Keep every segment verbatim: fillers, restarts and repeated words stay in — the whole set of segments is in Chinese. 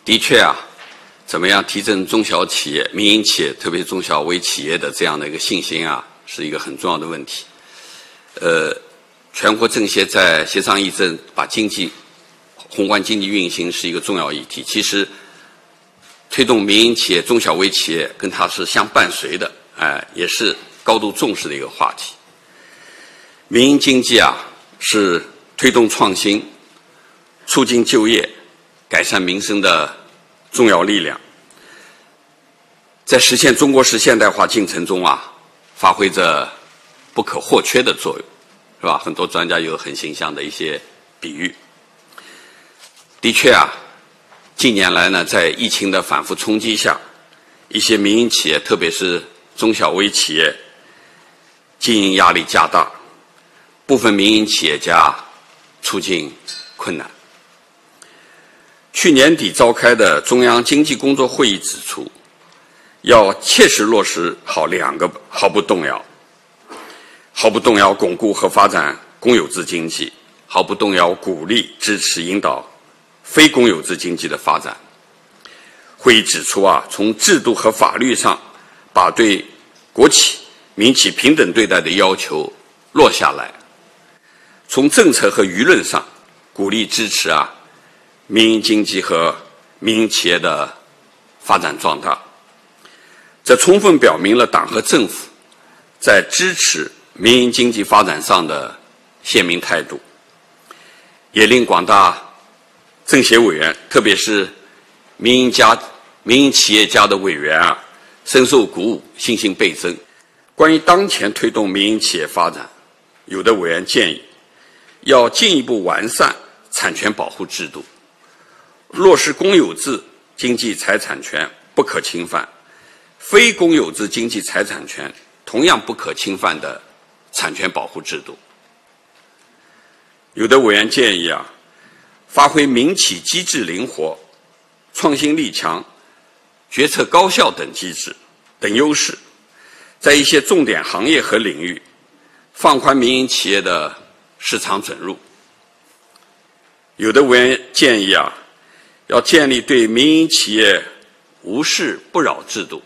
的确啊，怎么样提振中小企业、民营企业，特别是中小微企业的这样的一个信心啊，是一个很重要的问题。呃，全国政协在协商议政，把经济宏观经济运行是一个重要议题。其实，推动民营企业、中小微企业跟它是相伴随的，哎、呃，也是高度重视的一个话题。民营经济啊，是推动创新、促进就业、改善民生的重要力量，在实现中国式现代化进程中啊，发挥着不可或缺的作用，是吧？很多专家有很形象的一些比喻。的确啊，近年来呢，在疫情的反复冲击下，一些民营企业，特别是中小微企业，经营压力加大，部分民营企业家处境困难。去年底召开的中央经济工作会议指出，要切实落实好两个毫不动摇、毫不动摇巩固和发展公有制经济，毫不动摇鼓励、支持、引导非公有制经济的发展。会议指出啊，从制度和法律上把对国企、民企平等对待的要求落下来，从政策和舆论上鼓励支持啊民营经济和民营企业的发展壮大，这充分表明了党和政府在支持民营经济发展上的鲜明态度，也令广大政协委员，特别是民营家、民营企业家的委员啊，深受鼓舞，信心倍增。关于当前推动民营企业发展，有的委员建议要进一步完善产权保护制度，落实公有制经济财产权不可侵犯、非公有制经济财产权同样不可侵犯的产权保护制度。有的委员建议啊，发挥民企机制灵活、创新力强、决策高效等机制等优势，在一些重点行业和领域放宽民营企业的市场准入。有的委员建议啊，要建立对民营企业无事不扰制度，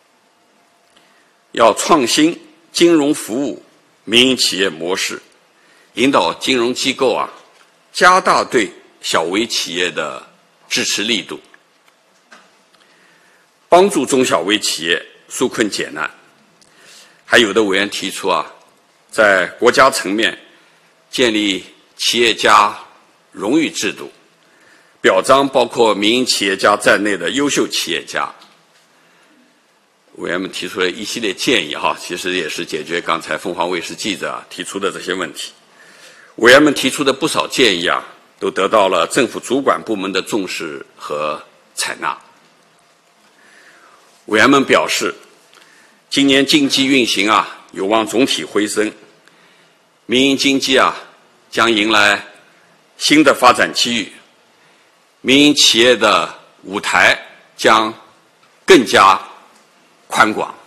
要创新金融服务民营企业模式，引导金融机构啊加大对小微企业的支持力度，帮助中小微企业纾困解难。还有的委员提出啊，在国家层面建立企业家荣誉制度，表彰包括民营企业家在内的优秀企业家。委员们提出了一系列建议哈，其实也是解决刚才凤凰卫视记者、啊、提出的这些问题。委员们提出的不少建议啊，都得到了政府主管部门的重视和采纳。委员们表示，今年经济运行啊有望总体回升，民营经济啊将迎来新的发展机遇，民营企业的舞台将更加宽广。